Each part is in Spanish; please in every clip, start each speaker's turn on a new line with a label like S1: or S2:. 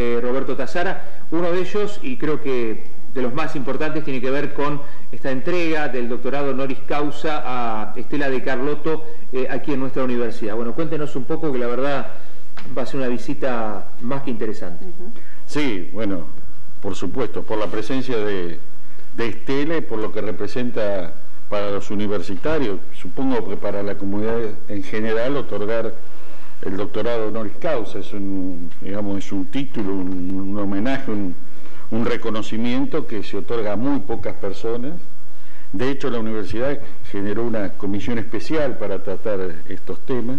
S1: Roberto Tazara. Uno de ellos, y creo que de los más importantes, tiene que ver con esta entrega del doctorado honoris causa a Estela de Carlotto aquí en nuestra universidad. Bueno, cuéntenos un poco, que la verdad va a ser una visita más que interesante.
S2: Sí, bueno, por supuesto, por la presencia de Estela y por lo que representa para los universitarios, supongo que para la comunidad en general, otorgar el doctorado honoris causa es un, digamos, es un título, un homenaje, un reconocimiento que se otorga a muy pocas personas. De hecho, la universidad generó una comisión especial para tratar estos temas,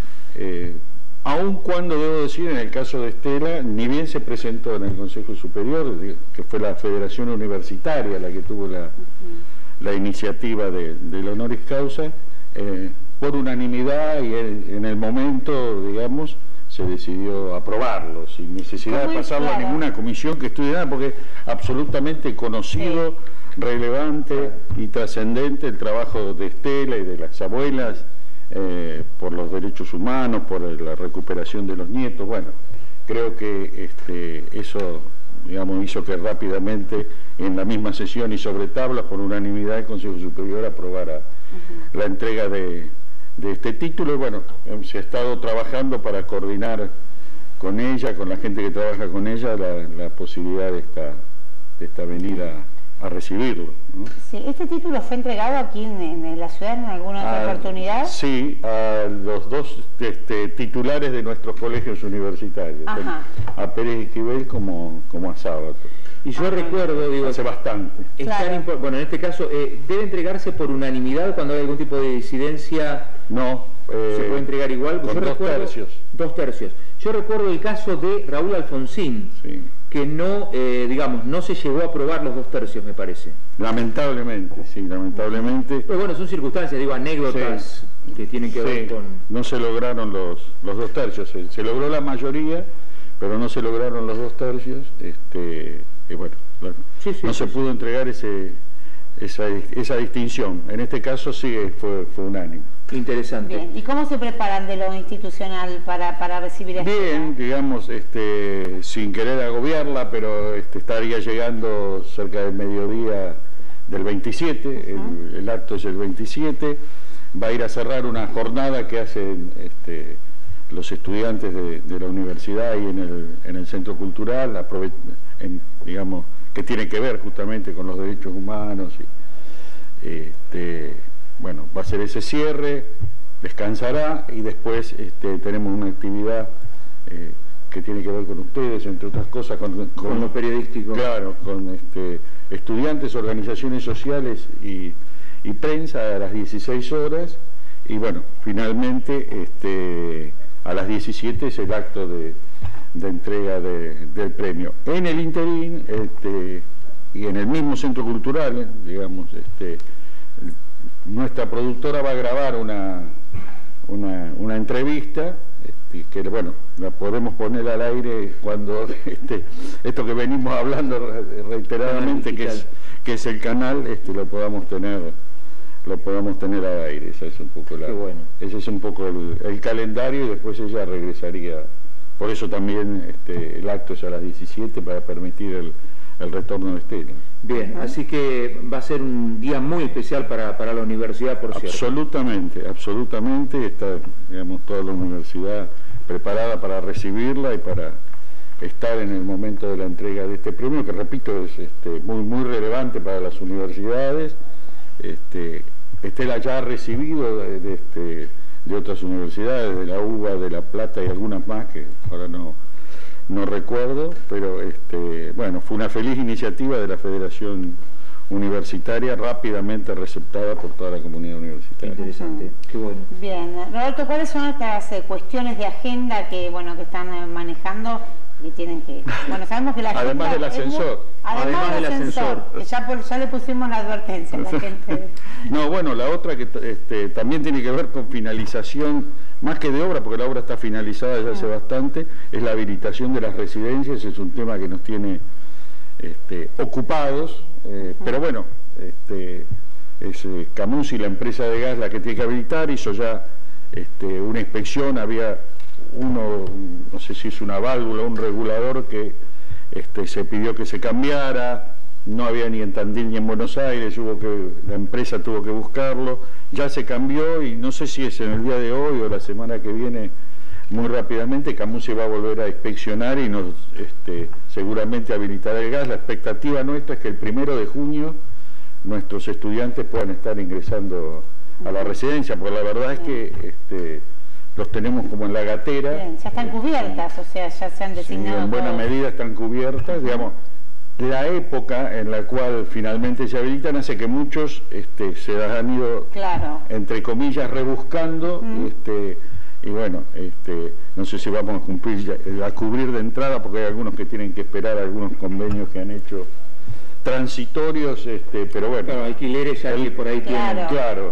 S2: aun cuando, debo decir, en el caso de Estela, ni bien se presentó en el Consejo Superior, que fue la Federación Universitaria la que tuvo la iniciativa del honoris causa, por unanimidad y en el momento, digamos, se decidió aprobarlo, sin necesidad de pasarlo a ninguna comisión que estudie nada, porque es absolutamente conocido, relevante y trascendente el trabajo de Estela y de las abuelas por los derechos humanos, por la recuperación de los nietos. Bueno, creo que eso, digamos, hizo que rápidamente, en la misma sesión y sobre tablas, por unanimidad, el Consejo Superior aprobara la entrega de este título. Y bueno, se ha estado trabajando para coordinar con ella, con la gente que trabaja con ella, la posibilidad de esta venida a recibirlo, ¿no?
S3: Sí, ¿este título fue entregado aquí en la ciudad en alguna otra oportunidad?
S2: Sí, a los dos titulares de nuestros colegios universitarios, a Pérez Esquivel como a Sábato.
S1: Y yo recuerdo, digo,
S2: hace bastante.
S1: Bueno, en este caso, ¿debe entregarse por unanimidad cuando hay algún tipo de disidencia?
S2: No.
S1: ¿Se puede entregar igual?
S2: Con dos tercios.
S1: 2 tercios. Yo recuerdo el caso de Raúl Alfonsín, que no, digamos, no se llegó a aprobar los 2 tercios, me parece.
S2: Lamentablemente, sí, lamentablemente.
S1: Pero bueno, son circunstancias, digo, anécdotas que tienen que ver con...
S2: No se lograron los 2 tercios, se logró la mayoría, pero no se lograron los 2 tercios, y bueno, no se pudo entregar esa distinción. En este caso sí fue unánime.
S1: Interesante.
S3: Bien. ¿Y cómo se preparan de lo institucional para recibir esto?
S2: Bien, digamos, sin querer agobiarla, pero estaría llegando cerca del mediodía del 27, el acto es el 27, va a ir a cerrar una jornada que hacen los estudiantes de la universidad y en el centro cultural, digamos, que tiene que ver justamente con los derechos humanos. Bueno, va a ser ese cierre, descansará y después tenemos una actividad que tiene que ver con ustedes, entre otras cosas, con
S1: lo periodístico.
S2: Claro, con estudiantes, organizaciones sociales y prensa a las 16 horas y bueno, finalmente a las 17 es el acto de entrega del premio. En el interín y en el mismo centro cultural, digamos, nuestra productora va a grabar una entrevista que bueno, la podemos poner al aire cuando esto que venimos hablando reiteradamente, que es el canal, lo podamos tener al aire. Esa es un poco ese es un poco el calendario y después ella regresaría. Por eso también el acto es a las 17 para permitir el retorno de Estela.
S1: Bien, así que va a ser un día muy especial para la universidad, por cierto.
S2: Absolutamente, absolutamente. Está, digamos, toda la universidad preparada para recibirla y para estar en el momento de la entrega de este premio, que repito, es muy relevante para las universidades. Estela ya ha recibido de otras universidades, de la UBA, de La Plata y algunas más que ahora no recuerdo, pero bueno, fue una feliz iniciativa de la Federación Universitaria, rápidamente receptada por toda la comunidad universitaria.
S1: Interesante, qué bueno.
S3: Bien, Roberto, ¿cuáles son estas cuestiones de agenda que están manejando? Que tienen que... Bueno, sabemos que la agenda...
S2: Además del ascensor.
S3: Además del ascensor. Ya le pusimos la advertencia a la gente.
S2: No, bueno, la otra que también tiene que ver con finalización, más que de obra, porque la obra está finalizada ya hace bastante, es la habilitación de las residencias. Es un tema que nos tiene ocupados, pero bueno, es Camusi, la empresa de gas, la que tiene que habilitar. Hizo ya una inspección, había no sé si es una válvula, un regulador que se pidió que se cambiara, no había ni en Tandil ni en Buenos Aires, la empresa tuvo que buscarlo, ya se cambió y no sé si es en el día de hoy o la semana que viene, muy rápidamente Camusi va a volver a inspeccionar y nos seguramente habilitará el gas. La expectativa nuestra es que el 1 de junio nuestros estudiantes puedan estar ingresando a la residencia, porque la verdad es que los tenemos como en la gatera.
S3: Bien, ya están cubiertas, o sea, ya se han designado.
S2: Sí, en buena medida están cubiertas, digamos. La época en la cual finalmente se habilitan hace que muchos se han ido, entre comillas, rebuscando, y bueno, no sé si vamos a cubrir de entrada, porque hay algunos que tienen que esperar algunos convenios que han hecho transitorios, pero bueno. Claro,
S1: alquileres ya que por ahí tienen.
S2: Claro,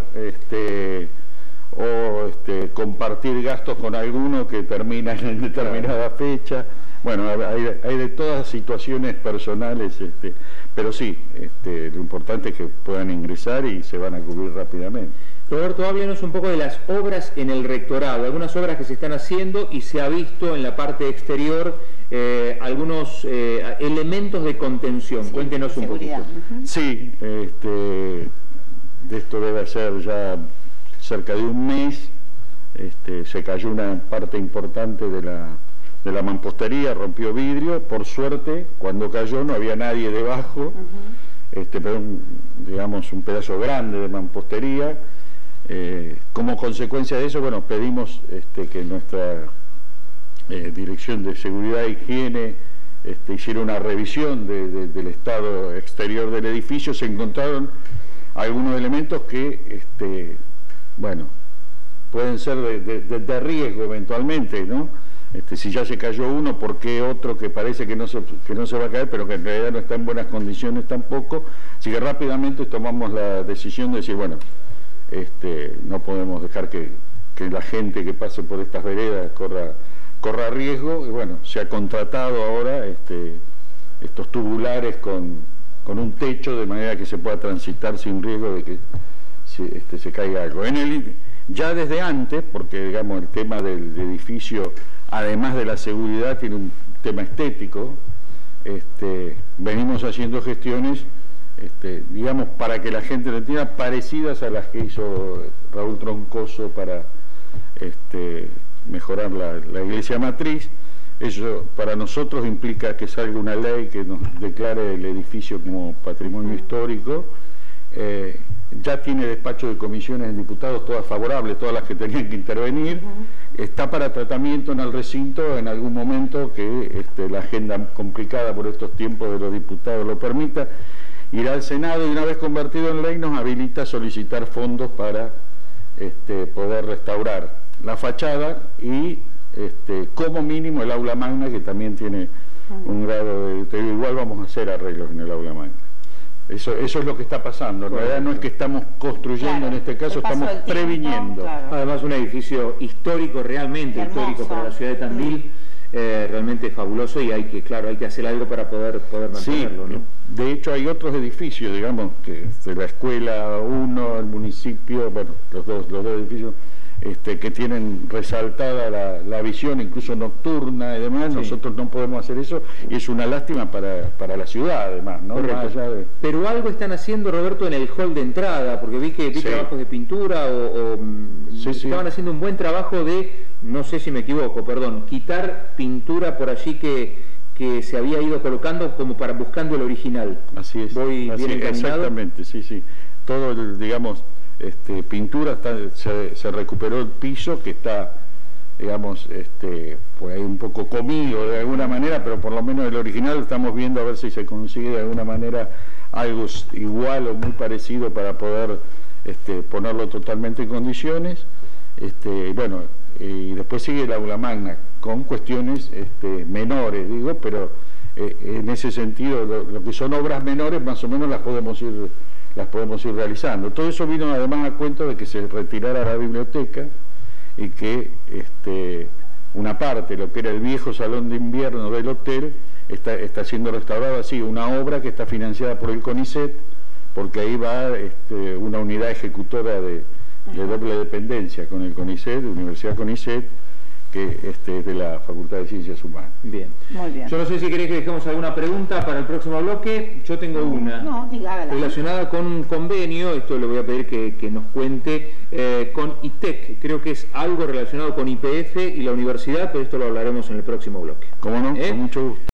S2: compartir gastos con alguno que termina en determinada fecha. Bueno, hay de todas situaciones personales, pero sí, lo importante es que puedan ingresar y se van a cubrir rápidamente.
S1: Roberto, háblenos un poco de las obras en el rectorado, algunas obras que se están haciendo y se ha visto en la parte exterior algunos elementos de contención. Cuéntenos un poquito.
S2: Sí, de esto debe ser ya cerca de un mes, se cayó una parte importante de la mampostería, rompió vidrio. Por suerte, cuando cayó no había nadie debajo, pero digamos un pedazo grande de mampostería. Como consecuencia de eso, bueno, pedimos que nuestra Dirección de Seguridad e Higiene hiciera una revisión del estado exterior del edificio. Se encontraron algunos elementos que, bueno, pueden ser de riesgo eventualmente, ¿no? Si ya se cayó uno, ¿por qué otro que parece que no se va a caer, pero que en realidad no está en buenas condiciones tampoco? Así que rápidamente tomamos la decisión de decir, bueno, no podemos dejar que la gente que pase por estas veredas corra riesgo, y bueno, se ha contratado ahora estos tubulares con un techo, de manera que se pueda transitar sin riesgo de que se caiga algo. Ya desde antes, porque digamos el tema del edificio, además de la seguridad, tiene un tema estético, venimos haciendo gestiones, digamos, para que la gente lo entienda, parecidas a las que hizo Raúl Troncoso para mejorar la iglesia matriz. Eso para nosotros implica que salga una ley que nos declare el edificio como patrimonio histórico. Ya tiene despacho de comisiones de diputados, todas favorables, todas las que tenían que intervenir. Está para tratamiento en el recinto en algún momento que la agenda complicada por estos tiempos de los diputados lo permita. Irá al Senado y una vez convertido en ley nos habilita a solicitar fondos para poder restaurar la fachada y como mínimo el aula magna, que también tiene un grado de deterioro. Igual vamos a hacer arreglos en el aula magna. Eso es lo que está pasando. En realidad no es que estamos construyendo, en este caso estamos previniendo.
S1: Además un edificio histórico, realmente histórico para la ciudad de Tandil, realmente fabuloso, y hay que hacer algo para poder mantenerlo, ¿no?
S2: De hecho hay otros edificios, digamos, que de la escuela 1, el municipio, bueno, los dos edificios que tienen resaltada la visión incluso nocturna y demás. Nosotros no podemos hacer eso y es una lástima para la ciudad, además, ¿no? Más allá de...
S1: Pero algo están haciendo, Roberto, en el hall de entrada, porque vi trabajos de pintura estaban haciendo un buen trabajo de, no sé si me equivoco, perdón, quitar pintura por allí que se había ido colocando como para buscando el original.
S2: Así es.
S1: ¿Voy bien encaminado?
S2: Exactamente, sí. Todo, digamos, pintura, se recuperó el piso, que está, digamos, por ahí un poco comido de alguna manera, pero por lo menos el original estamos viendo a ver si se consigue de alguna manera algo igual o muy parecido para poder ponerlo totalmente en condiciones. Bueno, y después sigue el aula magna con cuestiones menores, digo, pero en ese sentido lo que son obras menores más o menos las podemos ir realizando. Todo eso vino además a cuento de que se retirara la biblioteca y que una parte, lo que era el viejo salón de invierno del hotel, está siendo restaurado así, una obra que está financiada por el CONICET, porque ahí va una unidad ejecutora de doble dependencia con el CONICET, Universidad CONICET, que es de la Facultad de Ciencias Humanas.
S1: Bien.
S3: Muy bien.
S1: Yo no sé si querés que dejemos alguna pregunta para el próximo bloque. Yo tengo una.
S3: No, dígala.
S1: Relacionada con un convenio, esto le voy a pedir que nos cuente, con ITEC. Creo que es algo relacionado con YPF y la universidad, pero esto lo hablaremos en el próximo bloque.
S2: ¿Cómo no? Con mucho gusto.